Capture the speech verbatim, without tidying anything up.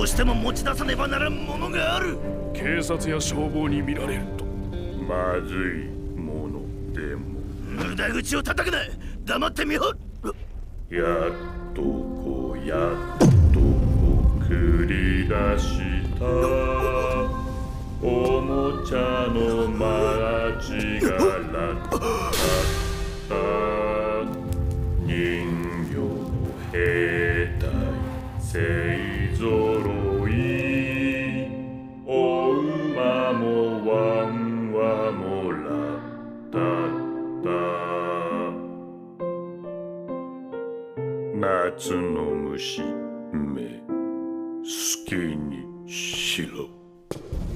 うしても持ち出さねばならんものがある。 警察や消防に見られるとまずいものでも。 無駄口を叩くな。黙ってみろ。 やっとこやっとこ繰り出したおもちゃの街がラッタッタ人形兵隊勢ぞろいお馬もワンワもラッタッタ夏の虫め好きにしろ。